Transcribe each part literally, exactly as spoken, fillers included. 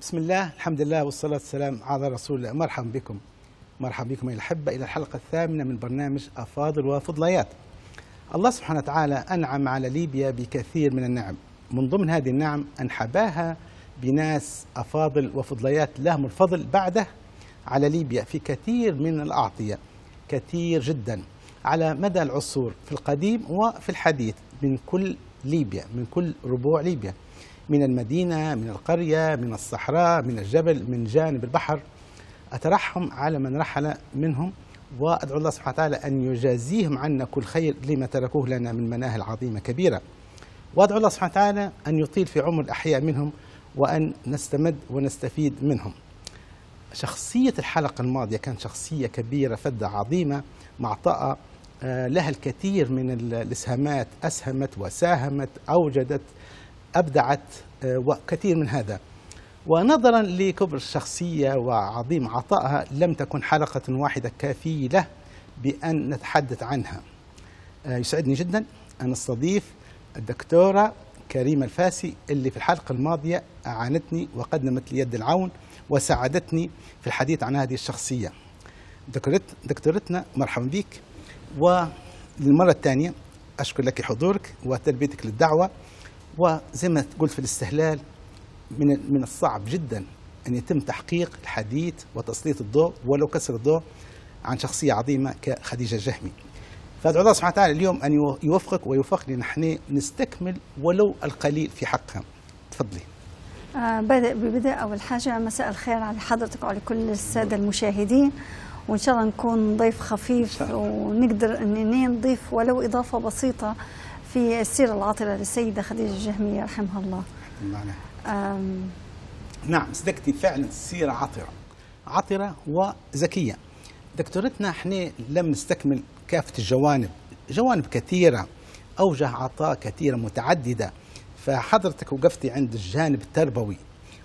بسم الله، الحمد لله والصلاة والسلام على رسول الله. مرحبا بكم مرحبا بكم أيها الأحبة إلى الحلقة الثامنة من برنامج أفاضل وفضليات. الله سبحانه وتعالى أنعم على ليبيا بكثير من النعم، من ضمن هذه النعم أن حباها بناس أفاضل وفضليات لهم الفضل بعده على ليبيا في كثير من الأعطية، كثير جدا على مدى العصور في القديم وفي الحديث، من كل ليبيا، من كل ربوع ليبيا، من المدينة، من القرية، من الصحراء، من الجبل، من جانب البحر. أترحم على من رحل منهم، وأدعو الله سبحانه وتعالى أن يجازيهم عنا كل خير لما تركوه لنا من مناهل عظيمة كبيرة. وأدعو الله سبحانه وتعالى أن يطيل في عمر الأحياء منهم وأن نستمد ونستفيد منهم. شخصية الحلقة الماضية كانت شخصية كبيرة فذة عظيمة معطاءة لها الكثير من الإسهامات، أسهمت وساهمت، أوجدت، أبدعت وكثير من هذا. ونظرا لكبر الشخصية وعظيم عطائها لم تكن حلقة واحدة كافية له بأن نتحدث عنها. يسعدني جدا أن أستضيف الدكتورة كريمة الفاسي اللي في الحلقة الماضية أعانتني وقدمت لي يد العون وساعدتني في الحديث عن هذه الشخصية. دكتورتنا مرحبا بك، وللمرة الثانية أشكر لك حضورك وتلبيتك للدعوة. وزي ما قلت في الاستهلال، من من الصعب جدا أن يتم تحقيق الحديث وتسليط الضوء ولو كسر الضوء عن شخصية عظيمة كخديجة الجهمي. فأدعو الله سبحانه وتعالى اليوم أن يوفقك ويوفقني نحن نستكمل ولو القليل في حقها. تفضلي. آه بدأ ببدء أول حاجة، مساء الخير على حضرتك وعلى كل السادة المشاهدين، وإن شاء الله نكون ضيف خفيف ونقدر أننا نضيف ولو إضافة بسيطة في السيرة العاطرة للسيدة خديجة الجهمي رحمها الله. نعم، صدقتي فعلا السيرة عطرة عطرة وذكية. دكتورتنا احنا لم نستكمل كافة الجوانب، جوانب كثيرة، أوجه عطاء كثيرة متعددة. فحضرتك وقفتي عند الجانب التربوي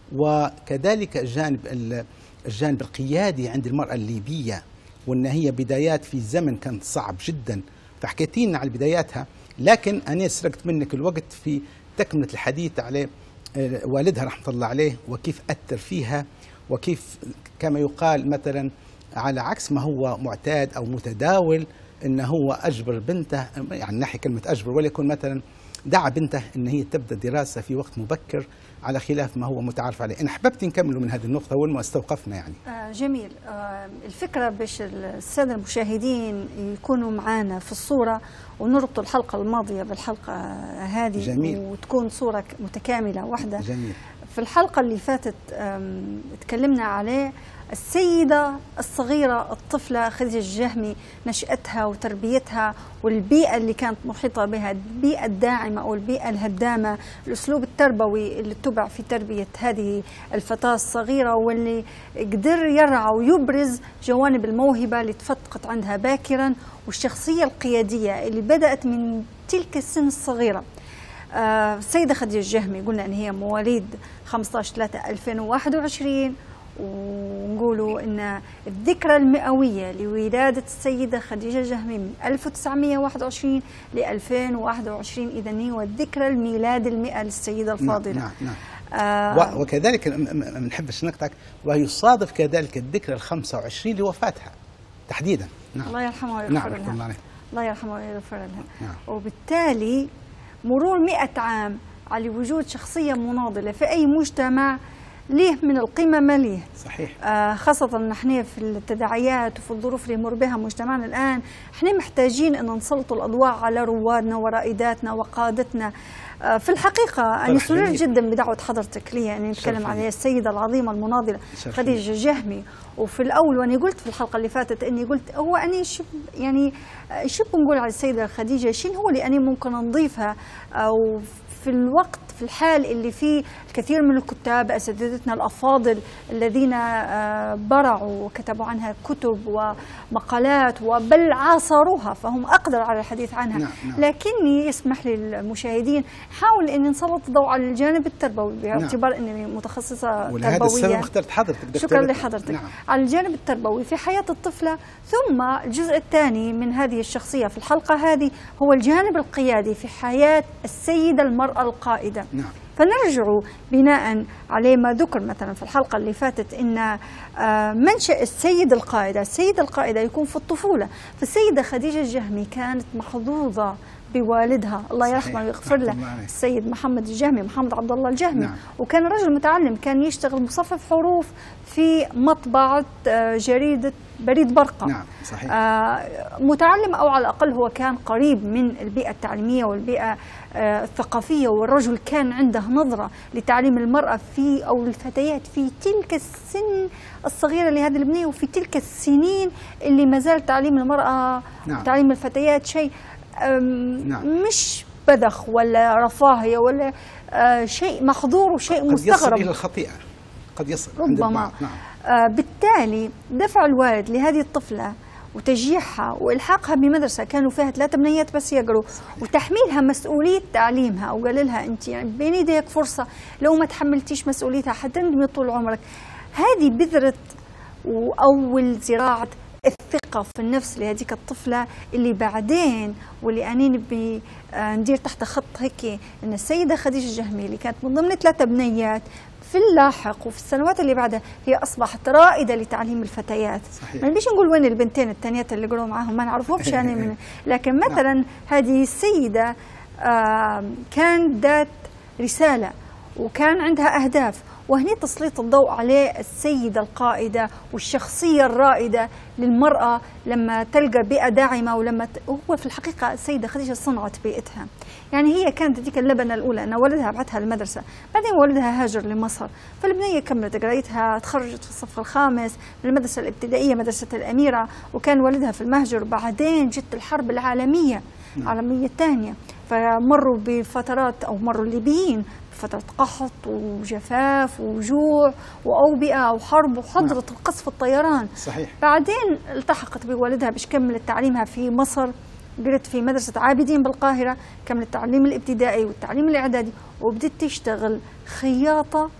وكذلك الجانب الجانب القيادي عند المرأة الليبية، وأن هي بدايات في زمن كان صعب جدا، فحكيتي لنا على بداياتها. لكن أنا سرقت منك الوقت في تكملة الحديث على والدها رحمة الله عليه وكيف أثر فيها، وكيف كما يقال مثلا على عكس ما هو معتاد أو متداول أنه هو أجبر بنته، يعني ناحية كلمة أجبر، وليكن مثلا دعا بنته أن هي تبدأ دراسة في وقت مبكر على خلاف ما هو متعارف عليه. أنا حببت نكمله من هذه النقطة أول ما استوقفنا يعني. آه جميل. آه الفكرة باش السادة المشاهدين يكونوا معنا في الصورة ونربط الحلقة الماضية بالحلقة هذه. جميل. وتكون صورة متكاملة واحدة. جميل. في الحلقة اللي فاتت تكلمنا عليه السيدة الصغيرة الطفلة خديجة الجهمي، نشأتها وتربيتها والبيئة اللي كانت محيطة بها، البيئة الداعمة أو البيئة الهدامة، الأسلوب التربوي اللي اتبع في تربية هذه الفتاة الصغيرة، واللي قدر يرعى ويبرز جوانب الموهبة اللي تفتقت عندها باكرا، والشخصية القيادية اللي بدأت من تلك السن الصغيرة. السيدة خديجة الجهمي قلنا أن هي مواليد خمسة عشر ثلاثة ألفين وواحد وعشرين، ونقولوا أن الذكرى المئوية لولادة السيدة خديجة الجهمي من ألف وتسعمئة وواحد وعشرين ل ألفين وواحد وعشرين، إذا هو الذكرى الميلاد المئة للسيدة الفاضلة. نعم نعم, نعم. آه وكذلك ما نحبش نقطعك، ويصادف كذلك الذكرى الخمسة وعشرين لوفاتها تحديدا. نعم. الله يرحمها ويغفر نعم. لها. الله يرحمها ويغفر لها. نعم. وبالتالي مرور مئة عام على وجود شخصية مناضلة في أي مجتمع ليه من القيمة ما ليه. صحيح. آه خاصة نحن في التداعيات وفي الظروف اللي يمر بها مجتمعنا الآن، احنا محتاجين أن نسلط الأضواء على روادنا ورائداتنا وقادتنا. آه في الحقيقة أنا سررت جدا بدعوة حضرتك لي أن نتكلم على السيدة العظيمة المناضلة خديجة الجهمي. وفي الأول وأنا قلت في الحلقة اللي فاتت أني قلت هو أنا شو يعني شو بنقول على السيدة خديجة، شين هو اللي أنا ممكن نضيفها، أو في الوقت في الحال اللي فيه الكثير من الكتاب أساتذتنا الأفاضل الذين برعوا وكتبوا عنها كتب ومقالات وبل عاصروها، فهم أقدر على الحديث عنها. نعم نعم. لكني يسمح لي المشاهدين حاول أني نسلط الضوء على الجانب التربوي باعتبار نعم. أنني متخصصة تربوية. ولهذا السبب اخترت حضرتك. شكرا لحضرتك. نعم. على الجانب التربوي في حياة الطفلة، ثم الجزء الثاني من هذه الشخصية في الحلقة هذه هو الجانب القيادي في حياة السيدة المرأة القائدة. نعم. فنرجع بناء على ما ذكر مثلا في الحلقة اللي فاتت إن منشأ السيد القائدة السيد القائدة يكون في الطفولة. فالسيدة خديجة الجهمي كانت محظوظة بوالدها الله يرحمه ويغفر له السيد محمد الجهمي محمد عبد الله الجهمي. نعم. وكان رجل متعلم، كان يشتغل مصفف حروف في مطبعة جريدة بريد برقة. نعم صحيح. آه متعلم، أو على الأقل هو كان قريب من البيئة التعليمية والبيئة آه الثقافية، والرجل كان عنده نظرة لتعليم المرأة في أو الفتيات في تلك السن الصغيرة لهذه البنية، وفي تلك السنين اللي ما زال تعليم المرأة نعم. تعليم الفتيات شيء نعم. مش بذخ ولا رفاهية ولا آه شيء محظور وشيء قد مستغرب، قد يصل إلى الخطيئة، قد يصل ربما. نعم. آه بالتالي دفع الوالد لهذه الطفلة وتشجيعها وإلحاقها بمدرسة كانوا فيها ثلاثة بنيات بس يقروا، وتحميلها مسؤولية تعليمها، وقال لها أنت يعني بين يديك فرصة لو ما تحملتيش مسؤوليتها حتندمي طول عمرك. هذه بذرة وأول زراعة الثقة في النفس لهذيك الطفلة اللي بعدين واللي أنا نبي ندير تحت خط هيك إن السيدة خديجة الجهمي اللي كانت من ضمن ثلاثة بنيات في اللاحق وفي السنوات اللي بعدها هي أصبحت رائدة لتعليم الفتيات. صحيح. ما نبيش نقول وين البنتين الثانيات اللي قروا معاهم ما نعرفهمش يعني من لكن مثلا هذه السيدة كان ذات رسالة وكان عندها أهداف، وهني تسليط الضوء عليه السيدة القائدة والشخصية الرائدة للمرأة لما تلقى بيئة داعمة، ولما ت... هو في الحقيقة السيدة خديجة صنعت بيئتها. يعني هي كانت ذيك اللبنة الأولى أن والدها بعتها المدرسة، بعدين والدها هاجر لمصر، فالبنية كملت قرايتها، تخرجت في الصف الخامس من المدرسة الابتدائية مدرسة الأميرة، وكان والدها في المهجر. بعدين جت الحرب العالمية العالمية الثانية، فمروا بفترات أو مروا الليبيين فترة قحط وجفاف وجوع وأوبئة وحرب وحضرة نعم. القصف الطيران. صحيح. بعدين التحقت بوالدها باش كملت تعليمها في مصر، قرت في مدرسة عابدين بالقاهرة، كملت التعليم الابتدائي والتعليم الإعدادي، وبدت تشتغل خياطة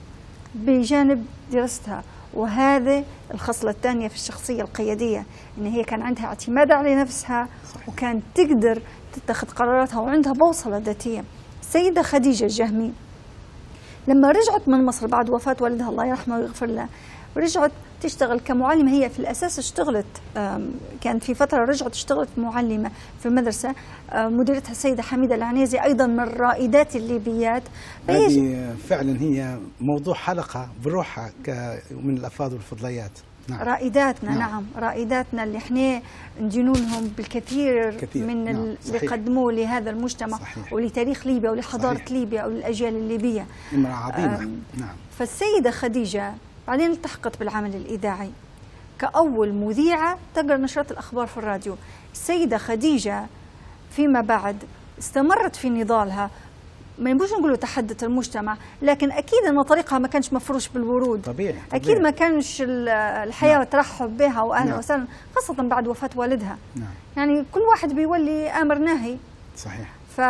بجانب دراستها. وهذا الخصلة الثانية في الشخصية القيادية، إن هي كان عندها اعتماد على نفسها. صحيح. وكانت تقدر تتخذ قراراتها وعندها بوصلة ذاتية. السيدة خديجة الجهمي لما رجعت من مصر بعد وفاة والدها الله يرحمه ويغفر له، ورجعت تشتغل كمعلمة. هي في الأساس اشتغلت كانت في فترة رجعت اشتغلت معلمة في مدرسة، مديرتها السيدة حميدة العنيزي أيضا من الرائدات الليبيات. هذه فعلا هي موضوع حلقة بروحها من الأفاضل والفضليات. نعم. رائداتنا نعم. نعم رائداتنا اللي احنا ندينوا لهم بالكثير كثير. من نعم. اللي قدموه لهذا المجتمع. صحيح. ولتاريخ ليبيا ولحضارة صحيح. ليبيا وللأجيال الليبية. امرأة عظيمة. نعم. فالسيدة خديجة بعدين التحقت بالعمل الإذاعي كأول مذيعة تقرأ نشرات الأخبار في الراديو. السيدة خديجة فيما بعد استمرت في نضالها، ما ينبغيش نقولوا تحدث المجتمع، لكن اكيد ان طريقها ما كانش مفروش بالورود. طبيعي, طبيعي. اكيد ما كانش الحياه نعم. ترحب بها واهلا نعم. وسهلا، خاصه بعد وفاه والدها. نعم. يعني كل واحد بيولي امر ناهي. صحيح.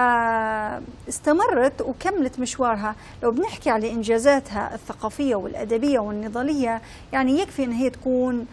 فاستمرت وكملت مشوارها. لو بنحكي على انجازاتها الثقافيه والادبيه والنضاليه، يعني يكفي ان هي تكون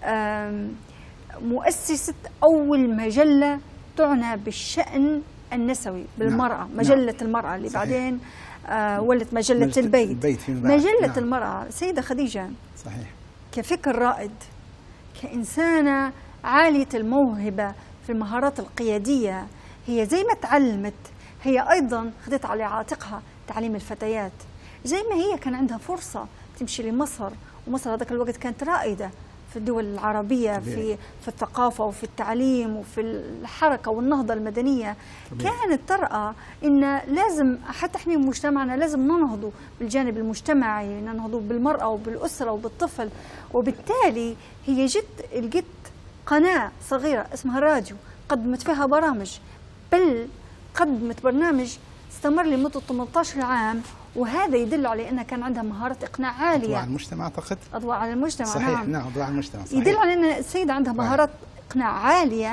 مؤسسه اول مجله تعنى بالشأن النسوي بالمرأة. نعم. مجلة نعم. المرأة اللي صحيح. بعدين آه ولت مجلة, مجلة البيت, البيت مجلة نعم. المرأة. سيدة خديجة صحيح كفكر رائد، كإنسانة عالية الموهبة في المهارات القيادية، هي زي ما تعلمت هي أيضا خدت على عاتقها تعليم الفتيات. زي ما هي كان عندها فرصة تمشي لمصر، ومصر هذاك الوقت كانت رائدة في الدول العربية في في الثقافة وفي التعليم وفي الحركة والنهضة المدنية. طبيعي. كانت ترى إن لازم حتى احنا مجتمعنا لازم ننهضوا بالجانب المجتمعي، ننهضوا بالمرأة وبالأسرة وبالطفل. وبالتالي هي جد لقيت قناة صغيرة اسمها راديو قدمت فيها برامج، بل قدمت برنامج استمر لمدة ثمانية عشر عام، وهذا يدل على أنها كان عندها مهارة إقناع عالية. أضواء على المجتمع أعتقد. أضواء على المجتمع. صحيح. نعم. نعم أضواء على المجتمع صحيح. يدل على أن السيدة عندها مهارات إقناع عالية،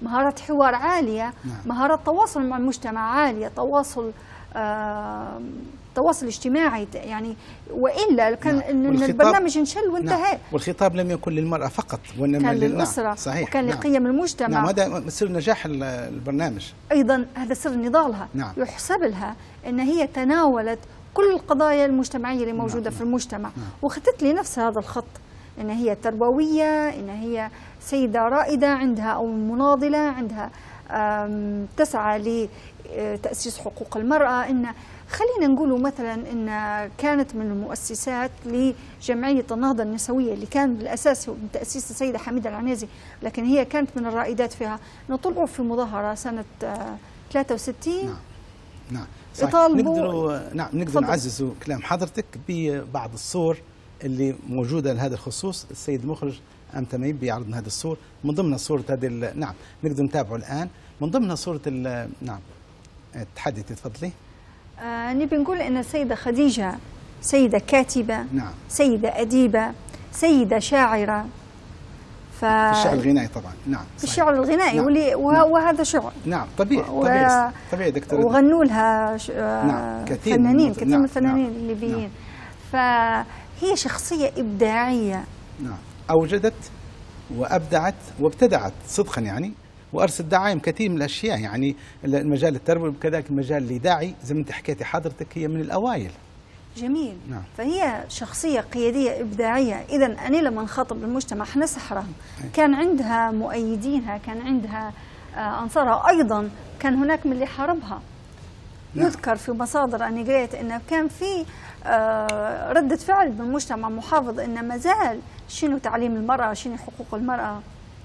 مهارات حوار عالية، نعم. مهارات تواصل مع المجتمع عالية، تواصل آه تواصل اجتماعي يعني، والا كان نعم. ان البرنامج انشل وانتهى. نعم. والخطاب لم يكن للمرأة فقط وانما كان للأسرة. نعم. صحيح. وكان نعم. لقيم المجتمع. نعم، هذا سر نجاح البرنامج. ايضا هذا سر نضالها. نعم. يحسب لها ان هي تناولت كل القضايا المجتمعيه اللي موجوده نعم. في المجتمع. نعم. واخذت لنفسها هذا الخط، ان هي تربويه، ان هي سيده رائده عندها او مناضله عندها تسعى لتاسيس حقوق المراه. ان خلينا نقول مثلا ان كانت من المؤسسات لجمعيه النهضه النسويه اللي كان بالاساس من تاسيس السيده حميده العنيزي، لكن هي كانت من الرائدات فيها. نطلعوا في مظاهره سنه ثلاثة وستين. نعم نعم صحيح. يطالبوا. نقدر نعم نقدر نعززوا كلام حضرتك ببعض الصور اللي موجوده لهذا الخصوص. السيد المخرج أم تميم بيعرض لنا هذه الصور، من ضمنها صوره هذه نعم نقدر نتابعه الان، من ضمنها صوره نعم تحدثي تفضلي. آه نبي نقول ان السيده خديجه سيده كاتبه، نعم، سيده اديبه، سيده شاعره. ف... في الشعر الغنائي طبعا. نعم في الشعر الغنائي. نعم. واللي نعم. وهذا شعر. نعم طبيعي و... طبيعي طبيعي دكتور. وغنوا لها ش... نعم. كثير فنانين من كثير نعم. من الفنانين نعم. الليبيين. نعم. فهي شخصيه ابداعيه. نعم، اوجدت وابدعت وابتدعت صدقا يعني، وارسلت دعائم كثير من الاشياء يعني. المجال التربوي وكذلك المجال الاذاعي زي ما انت حكيتي حضرتك هي من الاوائل. جميل. نعم. فهي شخصيه قياديه ابداعيه. اذا انا لما نخاطب المجتمع احنا سحره. كان عندها مؤيدينها، كان عندها انصارها، ايضا كان هناك من اللي حاربها. نعم. يذكر في مصادر اني قريت انه كان في ردة فعل بالمجتمع محافظ ان ما زال شنو تعليم المرأة، شنو حقوق المرأة.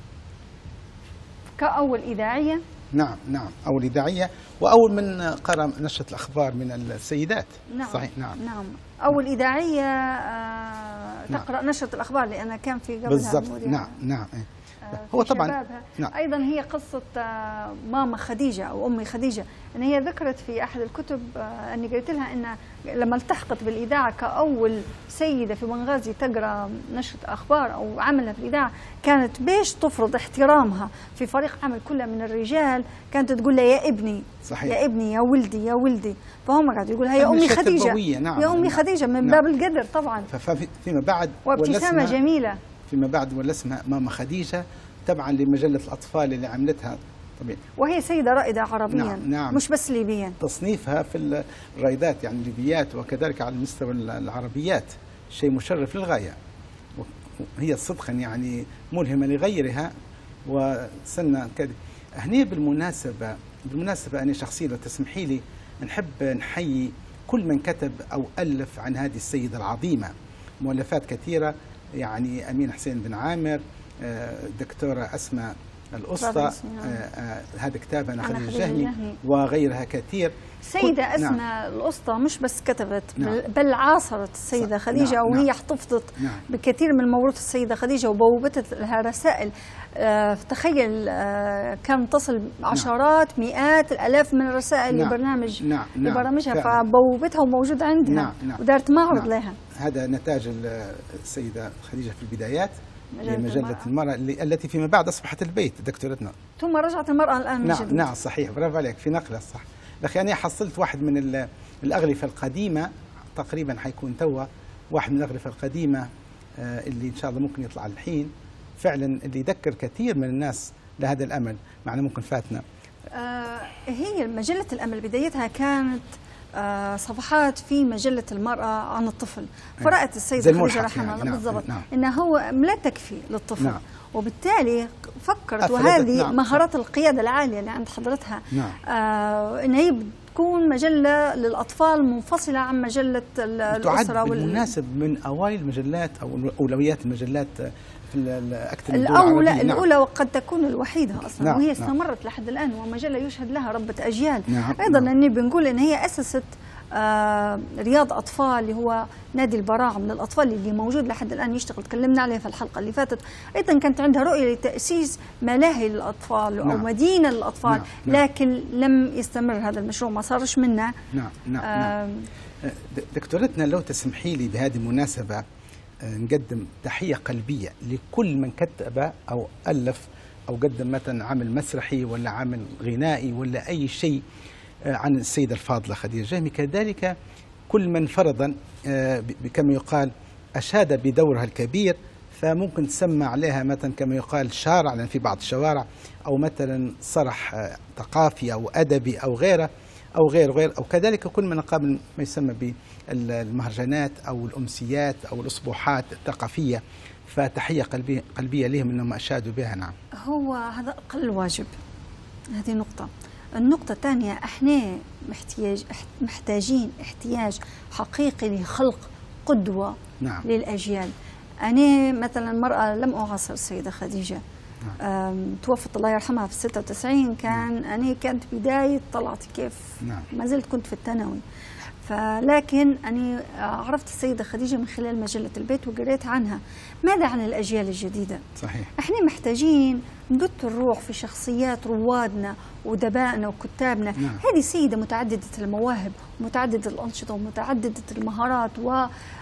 كأول إذاعية. نعم نعم أول إذاعية، وأول من قرأ نشرة الأخبار من السيدات. نعم. صحيح. نعم نعم أول نعم. إذاعية آه تقرأ نعم. نشرة الأخبار، لأن كان في قبلها بالضبط. نعم نعم هو طبعا نعم. أيضا هي قصة ماما خديجة أو أمي خديجة، أن هي ذكرت في أحد الكتب أني قلت لها أن لما التحقت بالإذاعة كأول سيدة في بنغازي تقرأ نشرة أخبار أو عملها في الإذاعة، كانت بيش تفرض احترامها في فريق عمل كله من الرجال، كانت تقول له يا ابني. صحيح. يا ابني، يا ولدي، يا ولدي. فهم قاعد يقولها يا أمي خديجة. نعم. يا أمي نعم. خديجة من نعم. باب القدر طبعا. فيما بعد وابتسامة جميلة. فيما بعد ولا اسمها ماما خديجة تبعا لمجلة الأطفال اللي عملتها طبيعي. وهي سيدة رائدة عربيا. نعم. نعم. مش بس ليبيا. تصنيفها في الرائدات يعني الليبيات وكذلك على مستوى العربيات شيء مشرف للغاية، وهي صدقا يعني ملهمة لغيرها. وسنة كذا هني بالمناسبة بالمناسبة أنا شخصيا لو تسمحي لي نحب نحيي كل من كتب أو ألف عن هذه السيدة العظيمة، مؤلفات كثيرة يعني. أمين حسين بن عامر، دكتورة أسماء الأسطى، هذا كتاب أنا خديجة الجهمي، وغيرها كثير. سيدة أسماء نعم. الأسطى مش بس كتبت نعم. بل عاصرت السيدة خديجة. نعم. وهي احتفظت نعم. بكثير من موروث السيدة خديجة وبوبتت لها رسائل. آه تخيل آه كان تصل عشرات نعم. مئات الآلاف من الرسائل نعم. لبرنامج نعم. نعم. لبرامجها، فبوبتها وموجودة عندنا نعم. نعم. ودارت معرض نعم. لها. هذا نتاج السيدة خديجة في البدايات لمجلة المرأة التي فيما بعد أصبحت البيت دكتورتنا، ثم رجعت المرأة الآن من نعم جديد. نعم صحيح، برافو عليك في نقلة صح. لكن أنا حصلت واحد من الأغلفة القديمة تقريبا حيكون توا واحد من الأغلفة القديمة اللي إن شاء الله ممكن يطلع الحين فعلا، اللي يذكر كثير من الناس لهذا الأمل، معنا ممكن فاتنا. آه هي مجلة الأمل بدايتها كانت آه صفحات في مجلة المرأة عن الطفل، فرأت السيدة خديجة رحمها الله يعني. بالضبط نعم. إنه هو لا تكفي للطفل نعم. وبالتالي فكرت وهذه نعم. مهارات القيادة العالية اللي عند حضرتها نعم. آه إن هي بتكون مجلة للأطفال منفصلة عن مجلة الأسرة. بالمناسب من أوائل المجلات أو أولويات المجلات في أكثر من الأولى نعم. الأولى وقد تكون الوحيدة أصلا نعم. وهي استمرت نعم. لحد الآن، ومجلة يشهد لها ربة أجيال نعم. أيضا نعم. أني بنقول إن هي أسست آه رياض أطفال اللي هو نادي البراعم للأطفال اللي موجود لحد الآن يشتغل، تكلمنا عليه في الحلقة اللي فاتت. أيضا كانت عندها رؤية لتأسيس ملاهي للأطفال أو نعم. مدينة للأطفال نعم. نعم. لكن لم يستمر هذا المشروع، ما صارش منا نعم نعم, آه نعم. دكتورتنا لو تسمحي لي بهذه المناسبة نقدم تحية قلبية لكل من كتب أو ألف أو قدم مثلا عمل مسرحي ولا عمل غنائي ولا أي شيء عن السيدة الفاضلة خديجة الجهمي. كذلك كل من فرضا كما يقال أشاد بدورها الكبير فممكن تسمى عليها مثلا كما يقال شارع، لأن في بعض الشوارع، أو مثلا صرح ثقافي أو أدبي أو غيره أو غير غير أو كذلك كل من قابل ما يسمى بالمهرجانات أو الأمسيات أو الأسبوحات الثقافية. فتحية قلبية قلبية لهم أنهم أشادوا بها. نعم، هو هذا أقل واجب، هذه نقطة. النقطة الثانية، احنا محتاج محتاجين احتياج حقيقي لخلق قدوة نعم. للأجيال. أنا مثلا مرأة لم أعاصر السيدة خديجة، نعم. توفت الله يرحمها في ستة وتسعين، كان نعم. أنا كانت بداية طلعتي كيف نعم. ما زلت كنت في الثانوي، فلكن أنا عرفت السيدة خديجة من خلال مجلة البيت وقريت عنها. ماذا عن الأجيال الجديدة؟ صحيح. احنا محتاجين نبث الروح في شخصيات روادنا وأدبائنا وكتابنا. نعم. هذه سيدة متعددة المواهب ومتعددة الأنشطة ومتعددة المهارات و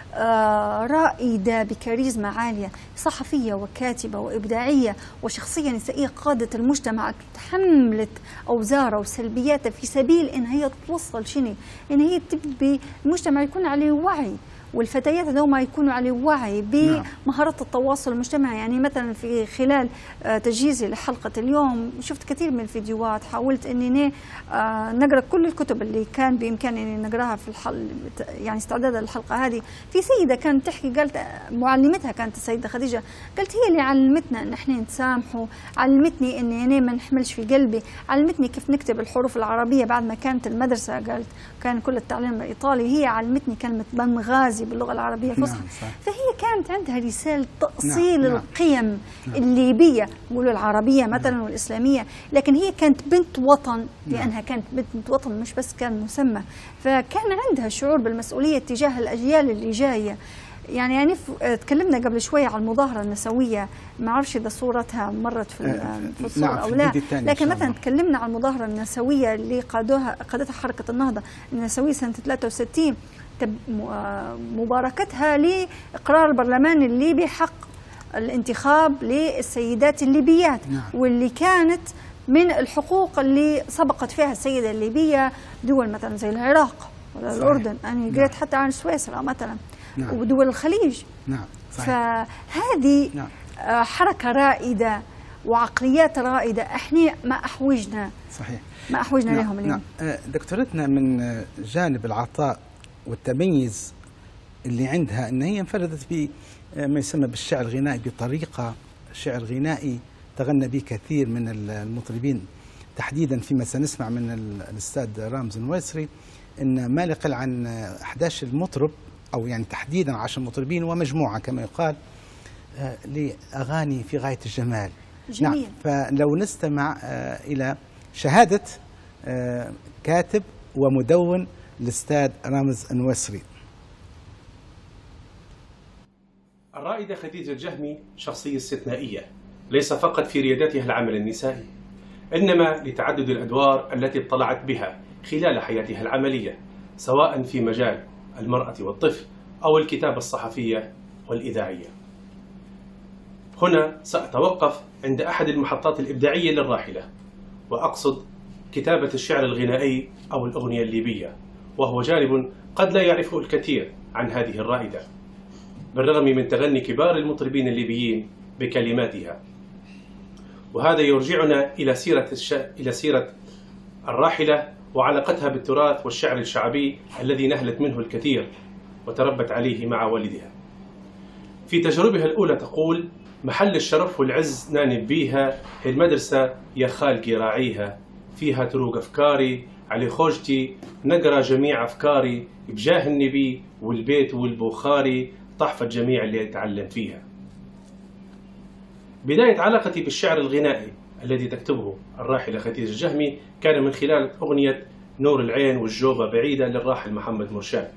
رائدة بكاريزما عالية، صحفية وكاتبة وإبداعية وشخصية نسائية قادت المجتمع، تحملت أوزاره وسلبياته في سبيل إن هي توصل شنو؟ إن هي تبي المجتمع يكون عليه وعي، والفتيات هذوما يكونوا على وعي بمهارات التواصل المجتمعي. يعني مثلا في خلال تجهيزي لحلقة اليوم شفت كثير من الفيديوهات، حاولت اني نقرا كل الكتب اللي كان بامكاني اني نقراها في الحل يعني استعدادا للحلقة هذه. في سيدة كانت تحكي، قالت معلمتها كانت السيدة خديجة، قالت هي اللي علمتنا ان احنا نتسامحوا، علمتني اني انا ما نحملش في قلبي، علمتني كيف نكتب الحروف العربية بعد ما كانت المدرسة، قالت كان كل التعليم الايطالي، هي علمتني كلمة بنغازي باللغة العربية الفصحى. نعم، فهي كانت عندها رسالة تأصيل نعم، القيم نعم، الليبية، نقولوا العربية مثلا نعم، والإسلامية، لكن هي كانت بنت وطن، لأنها نعم، كانت بنت وطن مش بس كان مسمى، فكان عندها شعور بالمسؤولية تجاه الأجيال اللي جاية. يعني يعني تكلمنا قبل شوية عن المظاهرة النسوية، ما أعرفش إذا صورتها مرت في, في الصورة نعم، أو لا، لكن مثلا تكلمنا عن المظاهرة النسوية اللي قادوها قادتها حركة النهضة النسوية سنة ثلاثة وستين، مباركتها لإقرار البرلمان الليبي حق الانتخاب للسيدات الليبيات، نعم. واللي كانت من الحقوق اللي سبقت فيها السيدة الليبية دول مثلا زي العراق ولا صحيح. الأردن، أنا يعني قريت نعم. حتى عن سويسرا مثلا نعم. ودول الخليج. نعم. فهذه نعم. حركة رائدة وعقليات رائدة، احنا ما أحوجنا صحيح ما أحوجنا نعم. لهم اليوم. نعم. دكتورتنا من جانب العطاء والتميز اللي عندها ان هي انفردت بما يسمى بالشعر الغنائي بطريقه شعر غنائي تغنى به كثير من المطربين، تحديدا فيما سنسمع من الاستاذ رامز النويسري ان ما يقل عن أحد عشر مطرب او يعني تحديدا عشر مطربين ومجموعه كما يقال لاغاني في غايه الجمال. جميل. نعم. فلو نستمع الى شهاده كاتب ومدون الأستاذ رامز النويسري. الرائدة خديجة الجهمي شخصية استثنائية، ليس فقط في ريادتها العمل النسائي، إنما لتعدد الأدوار التي اطلعت بها خلال حياتها العملية، سواء في مجال المرأة والطفل أو الكتابة الصحفية والإذاعية. هنا سأتوقف عند أحد المحطات الإبداعية للراحلة، وأقصد كتابة الشعر الغنائي أو الأغنية الليبية، وهو جانب قد لا يعرفه الكثير عن هذه الرائدة، بالرغم من تغني كبار المطربين الليبيين بكلماتها. وهذا يرجعنا إلى سيرة الش... إلى سيرة الراحلة وعلاقتها بالتراث والشعر الشعبي الذي نهلت منه الكثير وتربت عليه مع والدها. في تجربها الأولى تقول: محل الشرف والعز نانب بيها، المدرسة يا خالقي راعيها، فيها تروق أفكاري على خوجتي، نقرأ جميع أفكاري بجاه النبي والبيت والبخاري، طحفة جميع اللي يتعلم فيها. بداية علاقتي بالشعر الغنائي الذي تكتبه الراحلة خديجة الجهمي كان من خلال أغنية نور العين والجوبة بعيدة للراحل محمد مرشاد.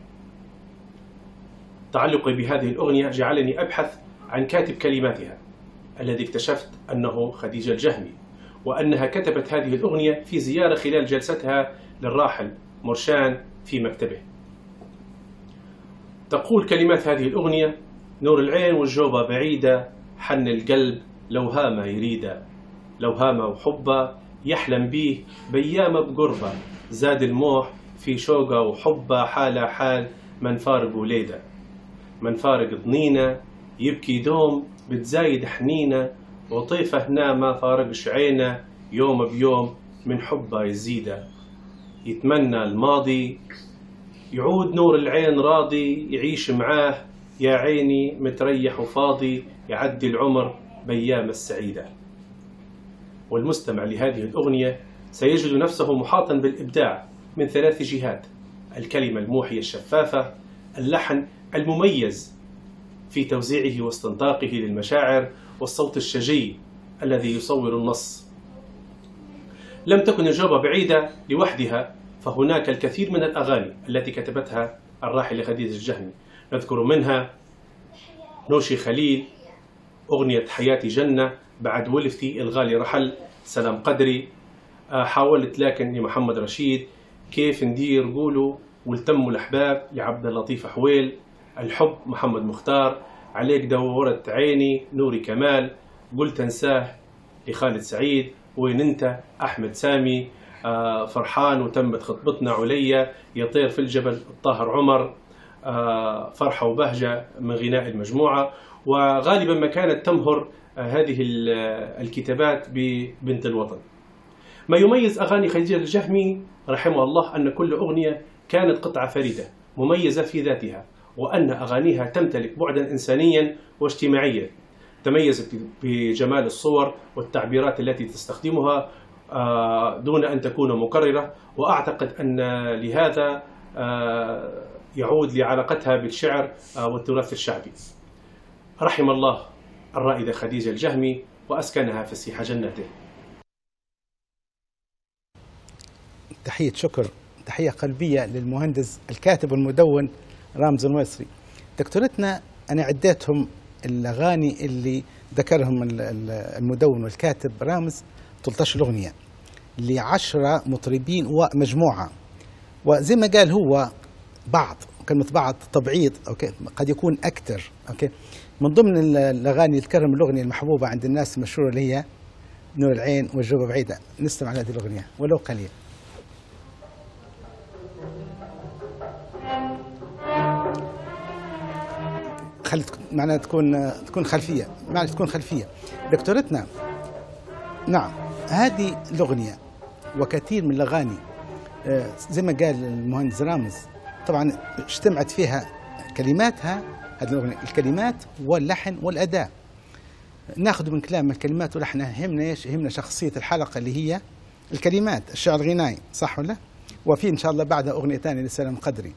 تعلقي بهذه الأغنية جعلني أبحث عن كاتب كلماتها الذي اكتشفت أنه خديجة الجهمي، وأنها كتبت هذه الأغنية في زيارة خلال جلستها للراحل مرشان في مكتبه. تقول كلمات هذه الأغنية: نور العين والجوبة بعيدة، حن القلب لو ها ما يريده، لو هامة وحبة يحلم بيه بيامة بقربة، زاد الموح في شوقة وحبة حالة حال من فارق وليدة، من فارق ضنينة يبكي دوم بتزايد حنينة، وطيفة هنا ما فارقش عينه يوم بيوم من حبه يزيده، يتمنى الماضي يعود نور العين راضي يعيش معاه، يا عيني متريح وفاضي يعدي العمر بأيام السعيدة. والمستمع لهذه الأغنية سيجد نفسه محاطا بالإبداع من ثلاث جهات: الكلمة الموحية الشفافة، اللحن المميز في توزيعه واستنطاقه للمشاعر، والصوت الشجي الذي يصور النص. لم تكن الجوبة بعيدة لوحدها، فهناك الكثير من الأغاني التي كتبتها الراحلة خديجة الجهمي، نذكر منها نوشي خليل، أغنية حياتي جنة، بعد ولفتي الغالي رحل، سلام قدري، حاولت لكن لمحمد رشيد، كيف ندير قولوا، والتم الأحباب لعبد اللطيف حويل، الحب محمد مختار، عليك دورت عيني نوري كمال، قلت انساه لخالد سعيد، وين انت أحمد سامي، آه فرحان وتمت خطبتنا عليا، يطير في الجبل الطاهر عمر، آه فرحة وبهجة من غناء المجموعة. وغالبا ما كانت تمهر آه هذه الكتابات ببنت الوطن. ما يميز أغاني خديجة الجهمي رحمه الله أن كل أغنية كانت قطعة فريدة مميزة في ذاتها، وأن أغانيها تمتلك بعدا إنسانيا واجتماعيا، تميزت بجمال الصور والتعبيرات التي تستخدمها دون أن تكون مكررة. وأعتقد أن لهذا يعود لعلاقتها بالشعر والتراث الشعبي. رحم الله الرائدة خديجة الجهمي وأسكنها فسيح جنته. تحية شكر، تحية قلبية للمهندس الكاتب والمدون رامز المصري. دكتورتنا أنا عديتهم الأغاني اللي ذكرهم المدون والكاتب رامز، ثلاثة عشر أغنية لعشرة مطربين ومجموعة، وزي ما قال هو بعض كلمة بعض تبعيض، أوكي، قد يكون أكثر. أوكي، من ضمن الأغاني اللي تكرم الأغنية المحبوبة عند الناس المشهورة اللي هي نور العين والجوبة بعيدة. نستمع على هذه الأغنية ولو قليل. خلت معناها تكون تكون خلفيه، معناها تكون خلفيه. دكتورتنا، نعم، هذه الاغنيه وكثير من الاغاني زي ما قال المهندس رامز، طبعا اجتمعت فيها كلماتها هذه الاغنيه، الكلمات واللحن والاداء. ناخذ من كلام الكلمات ولحنها، يهمنا ايش؟ يهمنا شخصيه الحلقه اللي هي الكلمات، الشعر الغنائي، صح ولا؟ وفي ان شاء الله بعدها اغنيه ثانيه لسلام قدري.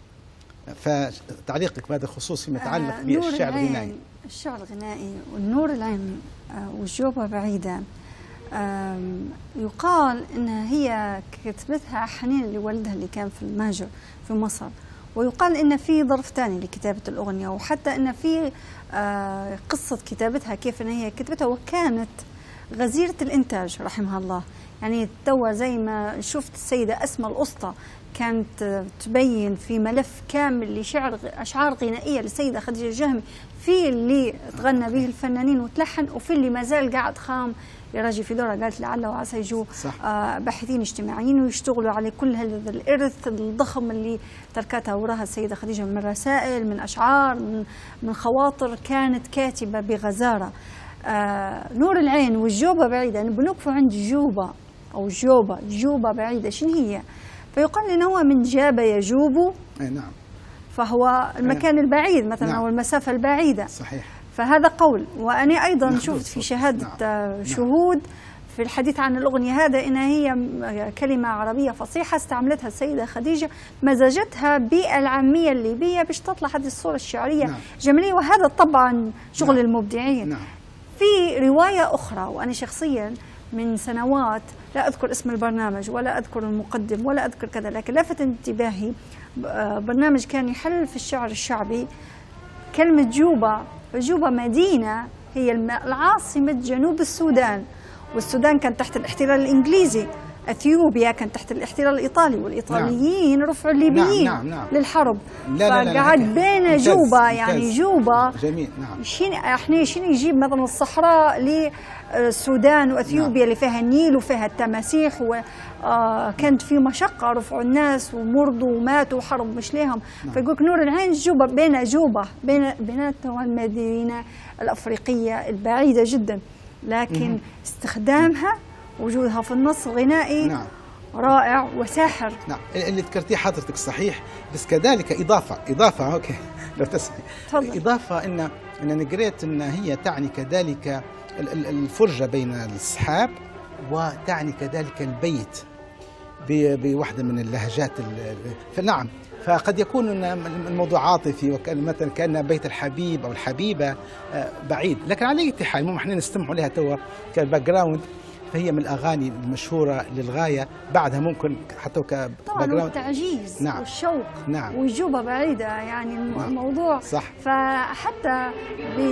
فتعليقك بهذا الخصوص فيما يتعلق آه بالشعر الغنائي. الشعر الغنائي والنور العين آه والجوبة بعيدة، آه يقال انها هي كتبتها حنين لوالدها اللي كان في المهجر في مصر، ويقال ان في ظرف ثاني لكتابة الأغنية، وحتى ان في آه قصة كتابتها كيف ان هي كتبتها، وكانت غزيرة الإنتاج رحمها الله. يعني توا زي ما شفت السيدة أسماء الأسطى كانت تبين في ملف كامل لشعر أشعار غنائية للسيدة خديجة الجهمي، في اللي تغنى به الفنانين وتلحن، وفي اللي ما زال قاعد خام يراجي في دورة. قالت لعل وعسى يجوا آه باحثين اجتماعيين ويشتغلوا على كل هذا الإرث الضخم اللي تركتها وراها السيدة خديجة من رسائل، من أشعار، من, من خواطر، كانت كاتبة بغزارة. آه نور العين والجوبة بعيدة، يعني بنوقفوا عند جوبة أو جوبة، جوبة بعيدة شنو هي؟ فيقال إنه هو من جاب يجوب. أي نعم. فهو المكان نعم. البعيد مثلا، نعم. أو المسافة البعيدة. صحيح. فهذا قول. وأنا أيضا شفت في شهادة نعم. شهود في الحديث عن الأغنية هذا إنها هي كلمة عربية فصيحة استعملتها السيدة خديجة، مزجتها بالعامية الليبية باش تطلع هذه الصورة الشعرية نعم. جميلة. وهذا طبعا شغل نعم. المبدعين. نعم. في رواية أخرى، وأنا شخصيا من سنوات لا أذكر اسم البرنامج ولا أذكر المقدم ولا أذكر كذا، لكن لفت انتباهي برنامج كان يحلل في الشعر الشعبي كلمة جوبة. فجوبة مدينة هي العاصمة جنوب السودان، والسودان كان تحت الاحتلال الإنجليزي، اثيوبيا كانت تحت الاحتلال الايطالي، والايطاليين نعم. رفعوا الليبيين نعم. نعم. نعم. للحرب. لا لا لا فقعد بين ممتاز. جوبا ممتاز. يعني جوبا جميل. نعم. شين احنا شين يجيب مثلا الصحراء للسودان واثيوبيا نعم. اللي فيها النيل وفيها التماسيح، وكانت في مشقه، رفعوا الناس ومرضوا وماتوا وحرب مش ليهم. نعم. فيقول نور العين جوبا بين جوبا بين بيناتها المدينه الافريقيه البعيده جدا، لكن مم. استخدامها وجودها في النص الغنائي نعم. رائع وساحر. نعم اللي ذكرتيه حضرتك صحيح، بس كذلك اضافه اضافه اوكي لو تسمح اضافه ان ان قريت ان هي تعني كذلك الفرجه بين السحاب، وتعني كذلك البيت بواحده من اللهجات. فنعم فقد يكون الموضوع عاطفي، ومثلا كان بيت الحبيب او الحبيبه بعيد، لكن على اي حال المهم احنا نستمعوا لها توا كباك جراوند، فهي من الاغاني المشهوره للغايه. بعدها ممكن حتى كباك طبعا التعجيز نعم. والشوق نعم. وجوبه بعيده يعني الموضوع صح. فحتى ب